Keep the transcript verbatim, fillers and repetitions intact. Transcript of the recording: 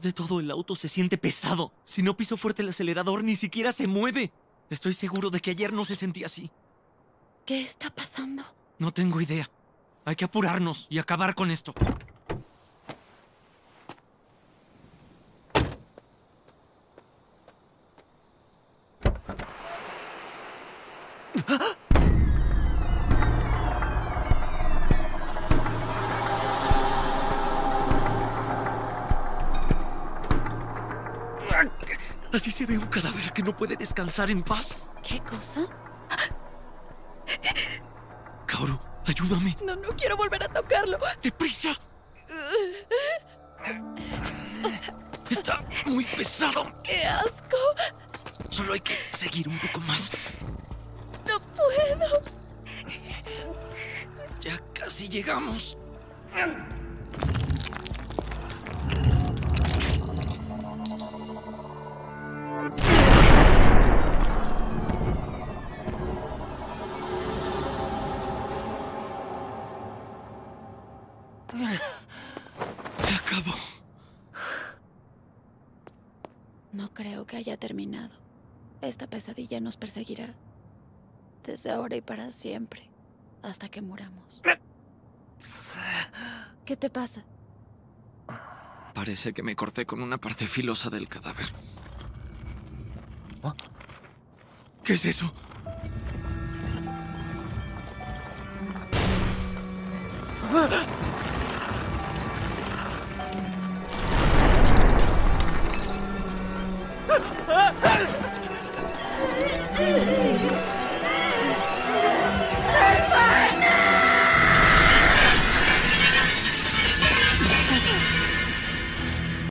de todo, el auto se siente pesado. Si no piso fuerte el acelerador, ni siquiera se mueve. Estoy seguro de que ayer no se sentía así. ¿Qué está pasando? No tengo idea. Hay que apurarnos y acabar con esto. Así se ve un cadáver que no puede descansar en paz. ¿Qué cosa? Kaoru, ayúdame. No, no quiero volver a tocarlo. ¡Deprisa! Está muy pesado. ¡Qué asco! Solo hay que seguir un poco más. ¡No puedo! Ya casi llegamos. Se acabó. No creo que haya terminado. Esta pesadilla nos perseguirá desde ahora y para siempre, hasta que muramos. ¿Qué te pasa? Parece que me corté con una parte filosa del cadáver. ¿Qué es eso? ¡Ah!